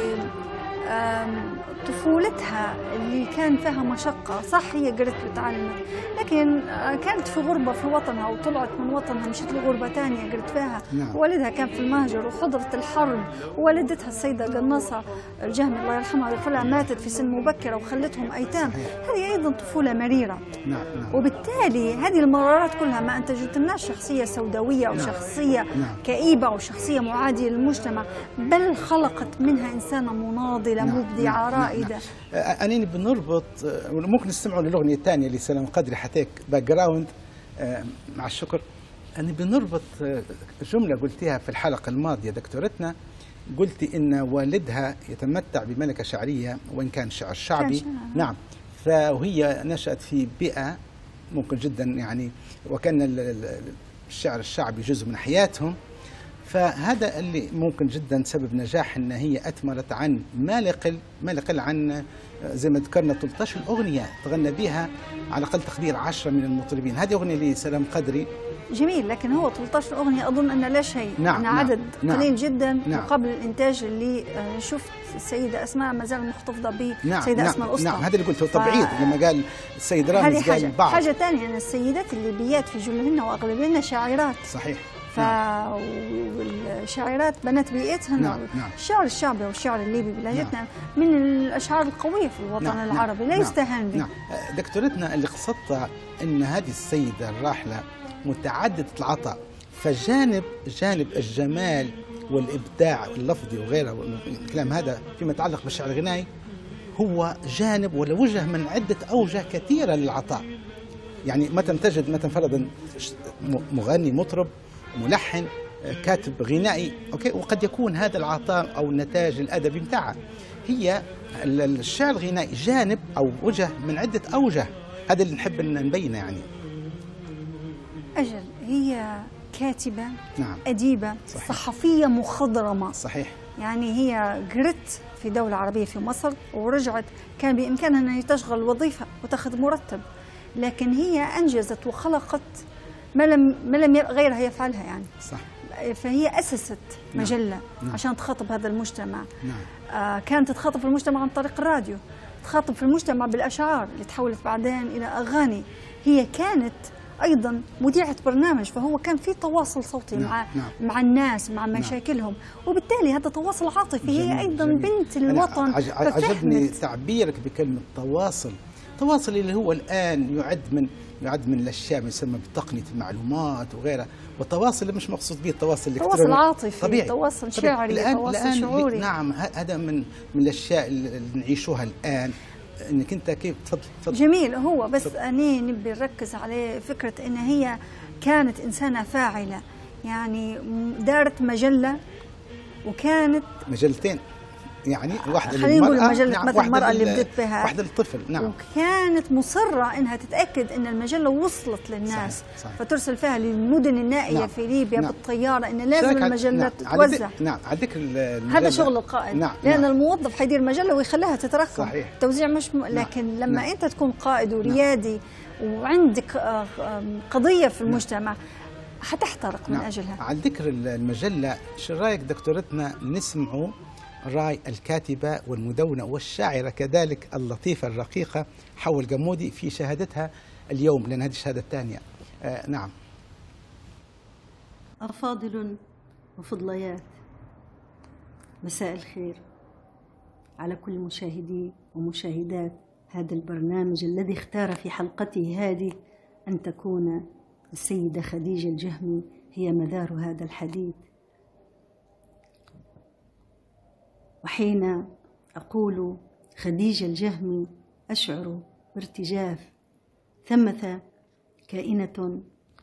طفولتها اللي كان فيها مشقة، صح هي قرت وتعلمت، لكن كانت في غربة في وطنها وطلعت من وطنها مشت لغربة ثانية قرت فيها. نعم. والدها كان في المهجر وحضرت الحرب، ووالدتها السيدة قناصة الجهمي الله يرحمها ويغفرها ماتت في سن مبكرة وخلتهم أيتام. هذه أيضا طفولة مريرة. نعم. نعم. وبالتالي هذه المرارات كلها ما أنتجت لناش شخصية سوداوية أو شخصية نعم. كئيبة أو شخصية معادية للمجتمع، بل خلقت منها إنسانة مناضلة نعم. مبدعة نعم. رائدة. نعم. أنين بنربط، ممكن نستمعوا للأغنية الثانية لسلام قدري حتىك باك جراوند مع الشكر. أني بنربط جملة قلتيها في الحلقة الماضية دكتورتنا، قلتي إن والدها يتمتع بملكة شعرية وإن كان شعر شعبي نعم، فهي نشأت في بيئة ممكن جدا يعني، وكان الشعر الشعبي جزء من حياتهم، فهذا اللي ممكن جدا سبب نجاح ان هي اثمرت عن ما لا يقل ما لا يقل عن زي ما ذكرنا ثلاثة عشر اغنيه تغنى بها على اقل تقدير عشرة من المطربين. هذه اغنيه لسلام قدري جميل، لكن هو ثلاثة عشر اغنيه اظن ان لا شيء، نعم أن عدد نعم قليل جدا نعم مقابل الانتاج اللي شفت السيده اسماء ما زال محتفظه به. نعم السيده نعم اسماء الاسطى. نعم هذا اللي قلته طبيعي ف... لما قال السيد رامز قال بعض. حاجه ثانيه ان السيدات الليبيات في جلهن واغلبهن شاعرات. صحيح. فالشاعرات بنات بيئتهن نعم. نعم. الشعر الشعبي والشعر الليبي بلهجتنا نعم. من الاشعار القويه في الوطن نعم. العربي لا نعم. يستهان به. نعم. دكتورتنا اللي قصدتها ان هذه السيده الراحله متعدده العطاء، فجانب جانب الجمال والابداع اللفظي وغيره الكلام هذا فيما يتعلق بالشعر الغنائي هو جانب ولا وجه من عده اوجه كثيره للعطاء. يعني مثلا تجد مثلا فرضا مغني مطرب ملحن كاتب غنائي اوكي، وقد يكون هذا العطاء او النتاج الادبي بتاعه. هي الشعر الغنائي جانب او وجه من عده اوجه، هذا اللي نحب ان نبينه يعني. اجل هي كاتبه نعم. اديبه صحيح. صحفيه مخضرمه صحيح، يعني هي قرت في دوله عربيه في مصر ورجعت، كان بامكانها انها تشغل وظيفه وتاخذ مرتب، لكن هي انجزت وخلقت ما لم ما لم غيرها يفعلها يعني. صح. فهي اسست مجله نعم. نعم. عشان تخاطب هذا المجتمع. نعم. آه كانت تخاطب في المجتمع عن طريق الراديو، تخاطب في المجتمع بالاشعار اللي تحولت بعدين الى اغاني. هي كانت ايضا مذيعه برنامج، فهو كان في تواصل صوتي نعم. مع نعم. مع الناس مع مشاكلهم، وبالتالي هذا تواصل عاطفي. جميل. هي ايضا جميل. بنت الوطن. عج... عجبني تعبيرك بكلمه تواصل. تواصل اللي هو الان يعد من يعد من الاشياء ما يسمى بتقنيه المعلومات وغيرها، والتواصل اللي مش مقصود به التواصل الالكتروني، تواصل عاطفي طبيعي. تواصل شعري الآن تواصل الآن شعوري. نعم هذا من من الاشياء اللي نعيشوها الان، انك انت كيف تفضل تفضل. جميل. هو بس اني نبي نركز عليه فكره ان هي كانت انسانه فاعله، يعني دارت مجله وكانت مجلتين يعني، واحده خلينا نقول للمرأة مجله نعم. مثل المرأة اللي بدت بها، واحده للطفل نعم، وكانت مصره انها تتاكد ان المجله وصلت للناس. صحيح. صحيح. فترسل فيها للمدن النائيه نعم. في ليبيا نعم. بالطياره ان لازم المجله نعم. تتوزع. نعم على ذكر هذا شغل القائد. نعم. لان نعم. الموظف حيدير مجله ويخليها تترقم. صحيح. التوزيع مش م... لكن نعم. لما نعم. انت تكون قائد وريادي نعم. وعندك قضيه في المجتمع نعم. حتحترق من نعم. اجلها. على ذكر المجله، شو رايك دكتورتنا نسمعوا راي الكاتبة والمدونة والشاعرة كذلك اللطيفة الرقيقة حواء الجمودي في شهادتها اليوم، لأن هذه الشهادة الثانية. آه نعم. أفاضل وفضليات، مساء الخير على كل مشاهدي ومشاهدات هذا البرنامج الذي اختار في حلقته هذه أن تكون السيدة خديجة الجهمي هي مدار هذا الحديث. وحين أقول خديجة الجهمي أشعر بارتجاف. ثمة كائنة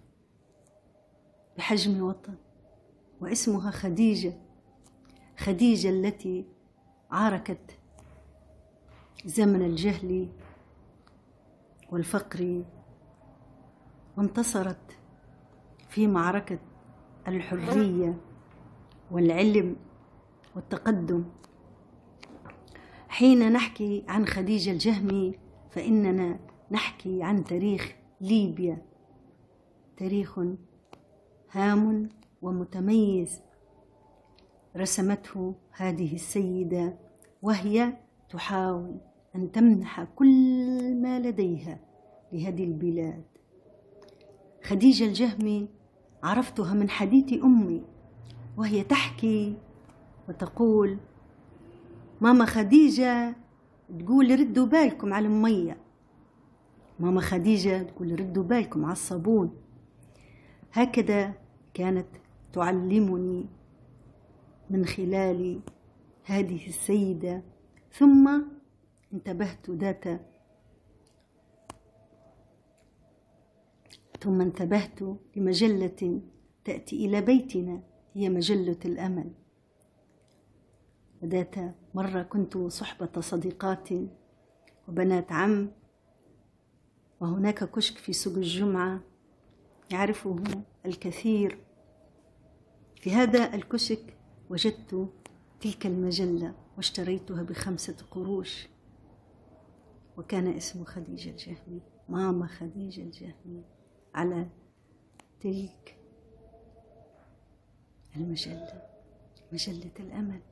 بحجم وطن واسمها خديجة، خديجة التي عاركت زمن الجهل والفقر وانتصرت في معركة الحرية والعلم والتقدم. حين نحكي عن خديجة الجهمي فإننا نحكي عن تاريخ ليبيا، تاريخ هام ومتميز رسمته هذه السيدة، وهي تحاول أن تمنح كل ما لديها لهذه البلاد. خديجة الجهمي عرفتها من حديث أمي وهي تحكي وتقول: ماما خديجة تقول ردوا بالكم على المية، ماما خديجة تقول ردوا بالكم على الصابون. هكذا كانت تعلمني من خلال هذه السيدة. ثم انتبهت ذات ثم انتبهت لمجلة تأتي إلى بيتنا، هي مجلة الأمل. وذات مرة كنت صحبة صديقات وبنات عم، وهناك كشك في سوق الجمعة يعرفه الكثير. في هذا الكشك وجدت تلك المجلة واشتريتها بخمسة قروش، وكان اسم خديجة الجهمي، ماما خديجة الجهمي، على تلك المجلة، مجلة الأمل.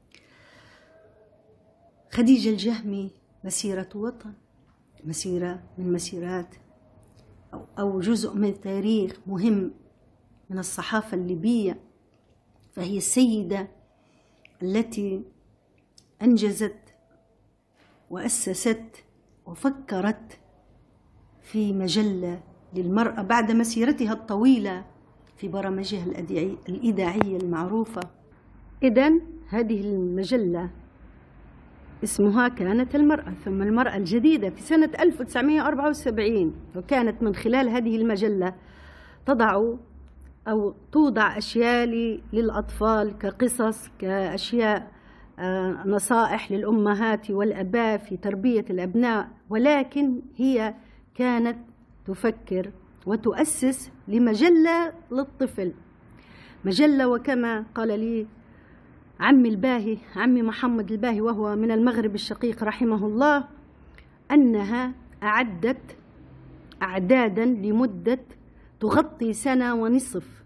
خديجة الجهمي مسيرة وطن، مسيرة من مسيرات أو, أو جزء من تاريخ مهم من الصحافة الليبية. فهي السيدة التي أنجزت وأسست وفكرت في مجلة للمرأة بعد مسيرتها الطويلة في برامجها الإذاعية المعروفة. إذن هذه المجلة اسمها كانت المرأة، ثم المرأة الجديدة في سنة ألف وتسعمائة وأربعة وسبعين، وكانت من خلال هذه المجلة تضع أو توضع أشياء للأطفال كقصص، كأشياء نصائح للأمهات والأباء في تربية الأبناء، ولكن هي كانت تفكر وتؤسس لمجلة للطفل، مجلة. وكما قال لي عمي الباهي، عمي محمد الباهي وهو من المغرب الشقيق رحمه الله، أنها أعدت أعدادا لمدة تغطي سنة ونصف،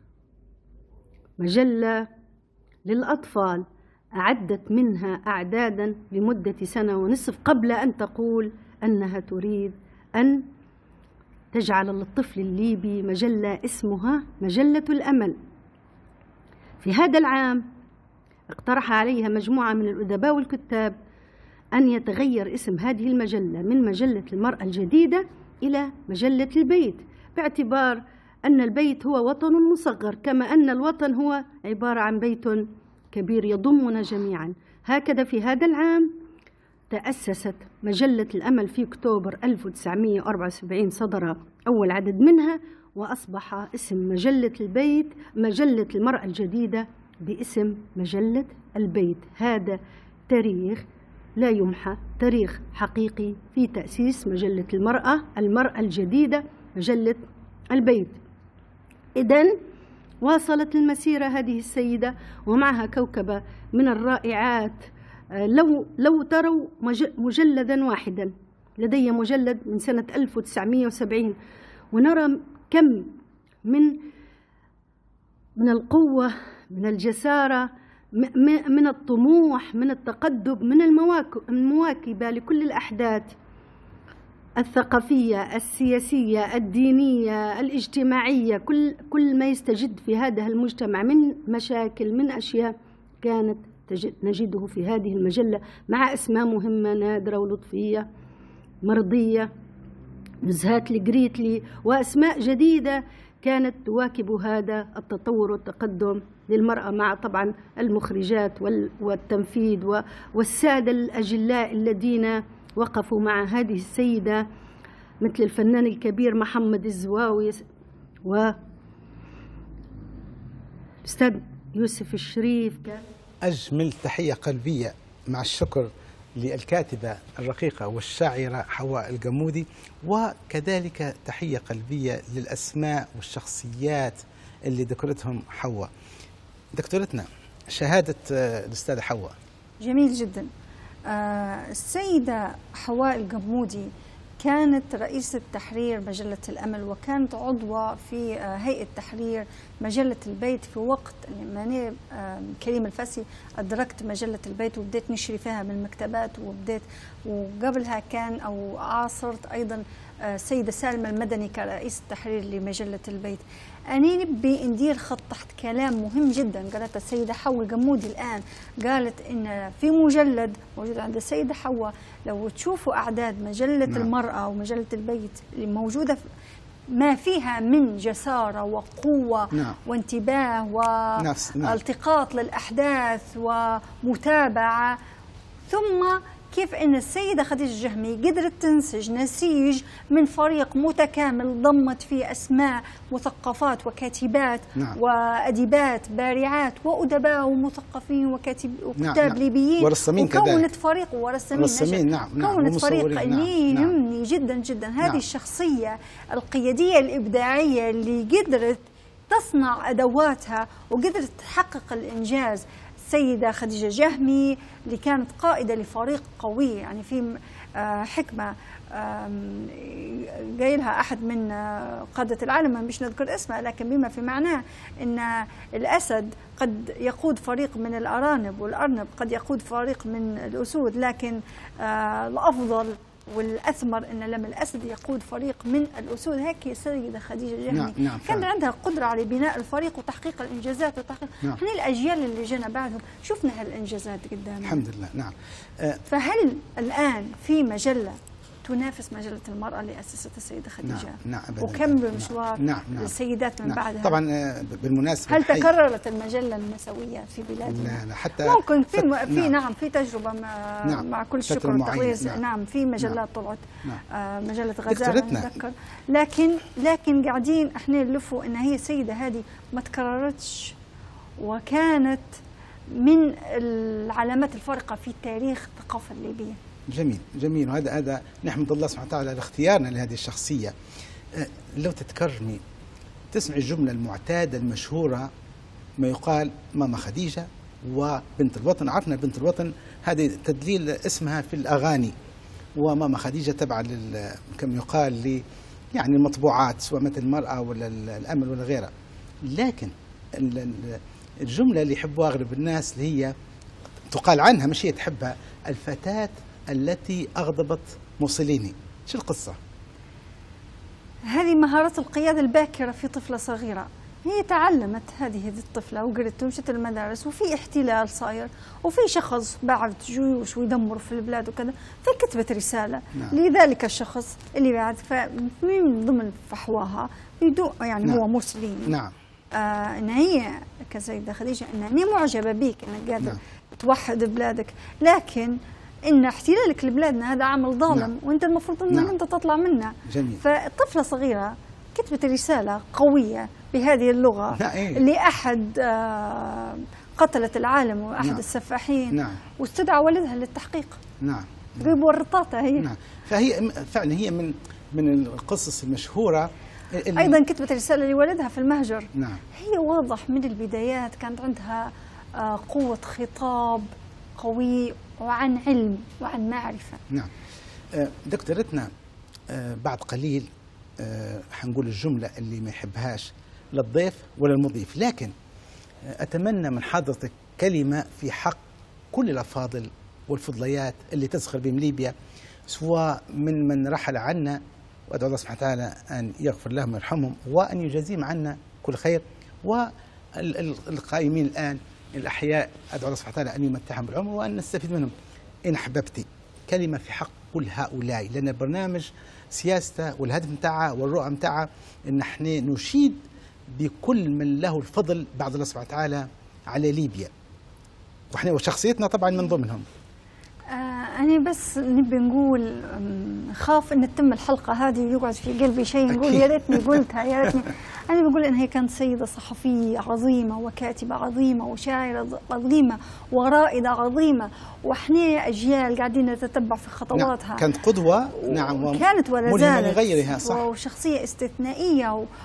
مجلة للأطفال أعدت منها أعدادا لمدة سنة ونصف قبل أن تقول أنها تريد أن تجعل للطفل الليبي مجلة اسمها مجلة الأمل. في هذا العام اقترح عليها مجموعة من الأدباء والكتاب أن يتغير اسم هذه المجلة من مجلة المرأة الجديدة إلى مجلة البيت، باعتبار أن البيت هو وطن مصغر، كما أن الوطن هو عبارة عن بيت كبير يضمنا جميعا. هكذا في هذا العام تأسست مجلة الأمل في أكتوبر ألف وتسعمائة وأربعة وسبعين، صدر أول عدد منها، وأصبح اسم مجلة البيت مجلة المرأة الجديدة باسم مجلة البيت. هذا تاريخ لا يمحى، تاريخ حقيقي في تأسيس مجلة المرأة المرأة الجديدة مجلة البيت. إذن واصلت المسيرة هذه السيدة ومعها كوكبة من الرائعات. لو لو تروا مجلدا واحدا، لدي مجلد من سنة ألف وتسعمائة وسبعين، ونرى كم من من القوة، من الجسارة، من الطموح، من التقدم، من المواكبة لكل الأحداث. الثقافية، السياسية، الدينية، الاجتماعية، كل كل ما يستجد في هذا المجتمع من مشاكل، من أشياء، كانت نجده في هذه المجلة مع أسماء مهمة نادرة ولطفية مرضية، نزهات الجريتلي، وأسماء جديدة كانت تواكب هذا التطور والتقدم للمرأة، مع طبعا المخرجات والتنفيذ والسادة الأجلاء الذين وقفوا مع هذه السيدة مثل الفنان الكبير محمد الزواوي والأستاذ يوسف الشريف. أجمل تحية قلبية مع الشكر للكاتبة الرقيقة والشاعرة حواء الجمودي، وكذلك تحية قلبية للأسماء والشخصيات اللي ذكرتهم حواء. دكتورتنا، شهادة الأستاذة حواء. جميل جدا. آه السيدة حواء الجمودي كانت رئيسة تحرير مجلة الأمل، وكانت عضوة في آه هيئة تحرير مجلة البيت في وقت اللي آه كريم الفاسي أدركت مجلة البيت وبديت نشري فيها من المكتبات، وبديت وقبلها كان أو عاصرت أيضا السيدة سالمة المدني كرئيس التحرير لمجلة البيت. أنا نبي ندير خط تحت كلام مهم جدا قالت السيدة حواء الجمودي الآن، قالت إن في مجلد موجود عند السيدة حواء، لو تشوفوا أعداد مجلة نعم. المرأة ومجلة البيت اللي موجودة ما فيها من جسارة وقوة نعم. وانتباه والتقاط نعم. للأحداث ومتابعة، ثم كيف أن السيدة خديجة الجهمي قدرت تنسج نسيج من فريق متكامل ضمت فيه أسماء مثقفات وكاتبات نعم. وأديبات بارعات وأدباء ومثقفين وكاتب وكتاب نعم. ليبيين، ورسامين كذلك، وكونت فريق ورسامين نعم. نعم. كونت فريق اللي نعم. يهمني نعم. جدا جدا هذه نعم. الشخصية القيادية الإبداعية اللي قدرت تصنع أدواتها وقدرت تحقق الإنجاز. السيدة خديجة جهمي اللي كانت قائدة لفريق قوي، يعني في حكمة قايلها أحد من قادة العالم مش نذكر اسمها، لكن بما في معناه أن الأسد قد يقود فريق من الأرانب والأرنب قد يقود فريق من الأسود، لكن الأفضل والأثمر أن لما الأسد يقود فريق من الأسود. هيك السيدة خديجة جهمي نعم. نعم. كان عندها قدرة على بناء الفريق وتحقيق الإنجازات وتحقيق نعم. احنا الأجيال اللي جينا بعدهم شفنا هالإنجازات قدامنا الحمد لله نعم. أه فهل الآن في مجلة تنافس مجلة المرأة اللي أسستها السيدة خديجة نعم. نعم. وكمل مشوار نعم. نعم. السيدات من نعم. بعدها؟ طبعا بالمناسبة هل تكررت المجلة النسوية في بلادنا؟ لا لا حتى ممكن في م... في نعم. نعم في تجربة مع, نعم. مع كل الشكر والتقدير نعم. نعم في مجلات نعم. طلعت نعم. آه مجلة غزالة نتذكر، لكن لكن قاعدين احنا نلفوا ان هي السيدة هذه ما تكررتش، وكانت من العلامات الفارقة في تاريخ الثقافة الليبية. جميل جميل، وهذا هذا نحمد الله سبحانه وتعالى على اختيارنا لهذه الشخصية. لو تتكرمي تسمعي الجملة المعتادة المشهورة ما يقال ماما خديجة وبنت الوطن. عرفنا بنت الوطن هذه تدليل اسمها في الأغاني، وماما خديجة تبع لل كما يقال ل يعني المطبوعات سواء مثل المرأة ولا الأمل ولا غيرها. لكن الجملة اللي يحبوها أغلب الناس اللي هي تقال عنها مش هي تحبها، الفتاة التي أغضبت موسوليني. شو القصة؟ هذه مهارة القيادة الباكرة في طفلة صغيرة، هي تعلمت هذه الطفلة وقرت ومشت المدارس وفي احتلال صاير وفي شخص بعد جيوش ويدمر في البلاد وكذا، فكتبت رسالة نعم. لذلك الشخص اللي بعد من ضمن فحواها يدو يعني نعم. هو موسوليني نعم. آه ان هي كسيدة خديجة انني معجبة بيك انك قادر نعم. توحد بلادك، لكن ان احتلالك لبلادنا هذا عمل ظالم نعم. وانت المفروض انك نعم. انت تطلع منه. جميل. فطفلة صغيرة كتبت رسالة قوية بهذه اللغة نعم. لأحد آه قتلة العالم وأحد نعم. السفاحين نعم. واستدعى والدها للتحقيق. نعم. جيبوا الرطاطة هي نعم. فهي فعلا هي من من القصص المشهورة. أيضا كتبت رسالة لوالدها في المهجر. نعم. هي واضح من البدايات كانت عندها آه قوة خطاب قوي وعن علم وعن معرفة. نعم. دكتورتنا بعد قليل حنقول الجملة اللي ما يحبهاش للضيف ولا المضيف، لكن أتمنى من حضرتك كلمة في حق كل الأفاضل والفضليات اللي تزخر بهم ليبيا سواء من من رحل عنا، وأدعو الله سبحانه وتعالى أن يغفر لهم ويرحمهم وأن يجازيهم عنا كل خير، والقائمين الآن الأحياء أدعو الله سبحانه وتعالى أن يمتعهم بالعمر وأن نستفيد منهم. إن أحببتي كلمة في حق كل هؤلاء، لأن البرنامج سياسته والهدف متاعها والرؤى متاعها إن احنا نشيد بكل من له الفضل بعد الله سبحانه وتعالى على ليبيا، واحنا وشخصيتنا طبعا من ضمنهم. آه أنا بس نبي نقول خاف إن تتم الحلقة هذه ويقعد في قلبي شيء نقول يا ريتني قلتها يا ريتني. أنا بقول إن هي كانت سيدة صحفية عظيمة وكاتبة عظيمة وشاعرة عظيمة ورائدة عظيمة، وإحنا أجيال قاعدين نتتبع في خطواتها. نعم. كانت قدوة. نعم. كانت ولا زالت غيرها صح. وشخصية استثنائية و...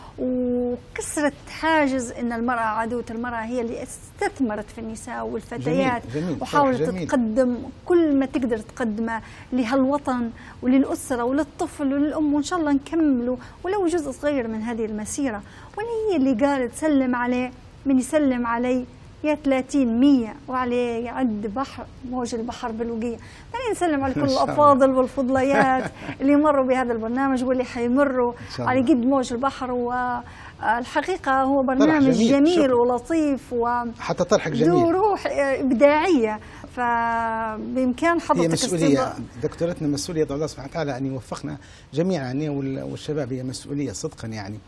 وكسرت حاجز ان المراه عدوة المراه، هي اللي استثمرت في النساء والفتيات. جميل. جميل. وحاولت تقدم كل ما تقدر تقدمه لهالوطن وللاسره وللطفل وللام، وان شاء الله نكملوا ولو جزء صغير من هذه المسيره. ولا هي اللي قالت سلم عليه من يسلم علي يا ثلاثين مية وعليه يعد بحر موج البحر بالوقية. خلينا نسلم على كل الأفاضل والفضليات اللي مروا بهذا البرنامج واللي حيمروا على قد موج البحر. والحقيقة هو برنامج جميل, جميل ولطيف وحتى طرحك جميل ذو روح إبداعية، فبإمكان حضرتك هي مسؤولية دكتورتنا، مسؤولية الله سبحانه وتعالى أن يوفقنا جميعا يعني والشباب، هي مسؤولية صدقا يعني.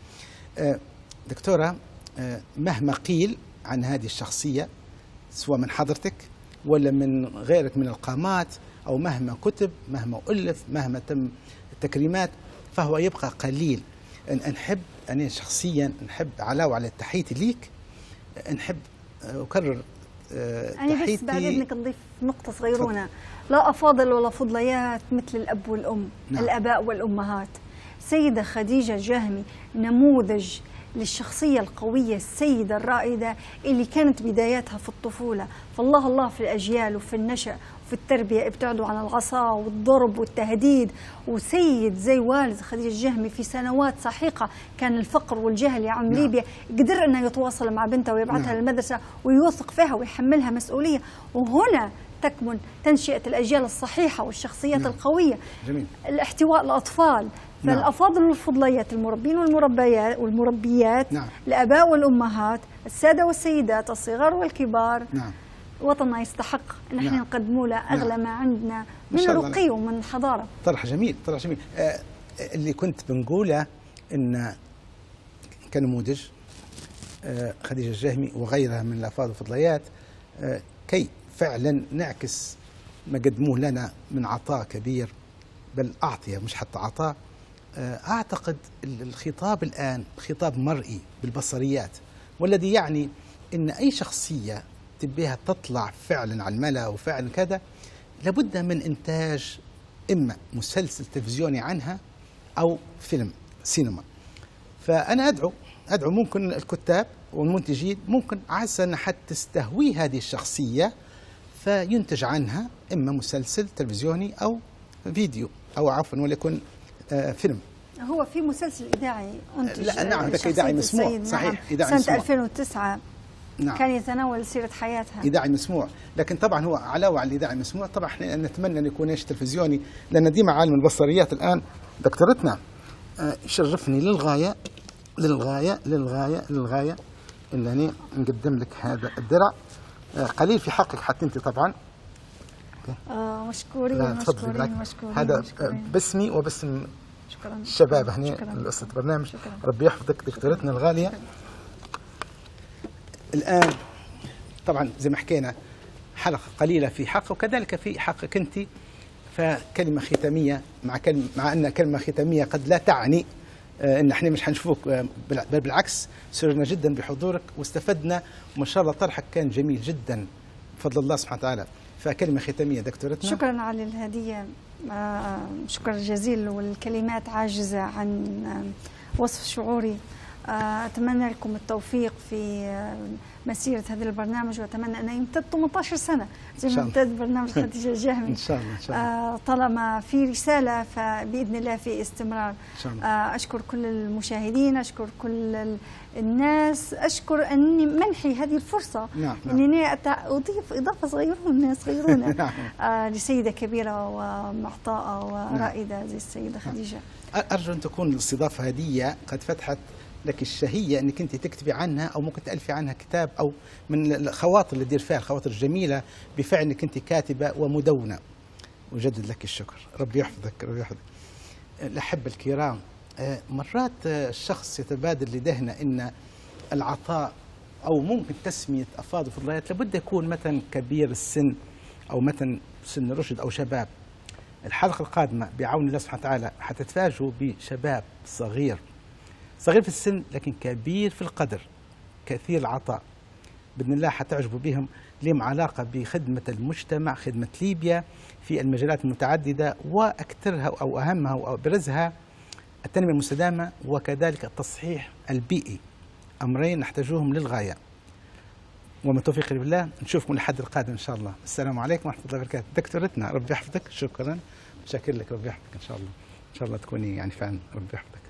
دكتورة، مهما قيل عن هذه الشخصية سواء من حضرتك ولا من غيرك من القامات، أو مهما كتب مهما ألف مهما تم التكريمات، فهو يبقى قليل. أن نحب أنا شخصيا نحب علاوة على تحيتي ليك، نحب أكرر أنا تحيتي. بس بعد إذنك نضيف نقطة صغيرونة، لا أفاضل ولا فضليات مثل الأب والأم. نعم. الآباء والأمهات. سيدة خديجة الجهمي نموذج للشخصية القوية السيدة الرائدة اللي كانت بداياتها في الطفولة، فالله الله في الأجيال وفي النشأ وفي التربية ابتعدوا عن العصا والضرب والتهديد. وسيد زي والد خديجة الجهمي في سنوات سحيقة كان الفقر والجهل يا عم نعم. ليبيا، قدر أنه يتواصل مع بنته ويبعثها نعم. للمدرسة ويوثق فيها ويحملها مسؤولية. وهنا تكمن تنشئة الأجيال الصحيحة والشخصيات نعم. القوية. جميل. الاحتواء الأطفال. فالأفاضل والفضليات، المربين والمربيات والمربيات نعم. الآباء والأمهات، السادة والسيدات، الصغار والكبار. نعم. وطننا يستحق أن احنا نعم. نقدموا له أغلى نعم. ما عندنا من رقي ومن حضارة. طرح جميل، طرح جميل. آه اللي كنت بنقوله إن كنموذج آه خديجة الجهمي وغيرها من الأفاضل والفضليات، آه كي فعلا نعكس ما قدموه لنا من عطاء كبير، بل أعطية مش حتى عطاء. أعتقد الخطاب الآن خطاب مرئي بالبصريات، والذي يعني أن أي شخصية تبيها تطلع فعلا على الملأ وفعلا كذا لابد من إنتاج إما مسلسل تلفزيوني عنها أو فيلم سينما. فأنا أدعو أدعو ممكن الكتاب والمنتجين ممكن عسى أن حتى تستهوي هذه الشخصية فينتج عنها إما مسلسل تلفزيوني أو فيديو أو عفوا وليكن آه فيلم. هو في مسلسل إذاعي أنتج لا نعم ذاك إذاعي مسموع صحيح نعم. إذاعي سنة مسموع. ألفين وتسعة نعم. كان يتناول سيرة حياتها. إذاعي مسموع، لكن طبعا هو علاوة على الإذاعي مسموع طبعا احنا نتمنى أن يكون ايش تلفزيوني، لأن ديما عالم البصريات الآن دكتورتنا آه يشرفني للغاية للغاية للغاية للغاية إنني نقدم لك هذا الدرع. آه قليل في حقك حتى أنت طبعا. آه مشكورين مشكورين مشكورين هذا مشكورين. باسمي وباسم شكرا. الشباب هنا قصة برنامج. شكرا. ربي يحفظك دكتورتنا الغالية. شكرا. الآن طبعا زي ما حكينا حلقة قليلة في حق وكذلك في حقك أنت، فكلمة ختامية مع كلمة مع أن كلمة ختامية قد لا تعني ان احنا مش هنشوفك، بل بالعكس سررنا جدا بحضورك واستفدنا وما شاء الله طرحك كان جميل جدا بفضل الله سبحانه وتعالى. فكلمة ختامية دكتورتنا. شكرا على الهدية، شكرا جزيلا، والكلمات عاجزة عن وصف شعوري. أتمنى لكم التوفيق في مسيرة هذا البرنامج، وأتمنى أن يمتد ثمانية عشر سنة زي ما امتد برنامج خديجة الجهمي. إن شاء الله إن شاء الله. طالما في رسالة فبإذن الله في استمرار. إن شاء الله. أشكر كل المشاهدين، أشكر كل الناس، أشكر أني منحي هذه الفرصة. نعم نعم. أنني أضيف إضافة صغيرة الناس غيرونا. نعم. آه لسيدة كبيرة ومعطاءة ورائدة زي السيدة خديجة. أرجو أن تكون الاستضافة هدية قد فتحت لك الشهية أنك أنت تكتبي عنها، أو ممكن تألفي عنها كتاب، أو من الخواطر اللي دير فيها الخواطر الجميلة بفعل أنك أنت كاتبة ومدونة. أجدد لك الشكر، ربي يحفظك ربي يحفظك. الأحبة الكرام، مرات الشخص يتبادر لذهنه أن العطاء أو ممكن تسمية أفاضل الفضليات لابد يكون مثلا كبير السن أو مثلا سن رشد أو شباب. الحلقة القادمة بعون الله سبحانه وتعالى حتتفاجئوا بشباب صغير صغير في السن لكن كبير في القدر، كثير العطاء. بإذن الله حتعجبوا بهم، لهم علاقة بخدمة المجتمع، خدمة ليبيا في المجالات المتعددة، وأكثرها أو أهمها وأبرزها التنمية المستدامة وكذلك التصحيح البيئي، أمرين نحتاجوهم للغاية. ومن توفيق بالله نشوفكم الحد القادم إن شاء الله. السلام عليكم ورحمة الله وبركاته. دكتورتنا ربي يحفظك، شكرا، شاكر لك، ربي يحفظك إن شاء الله. إن شاء الله تكوني يعني فعلا، ربي يحفظك.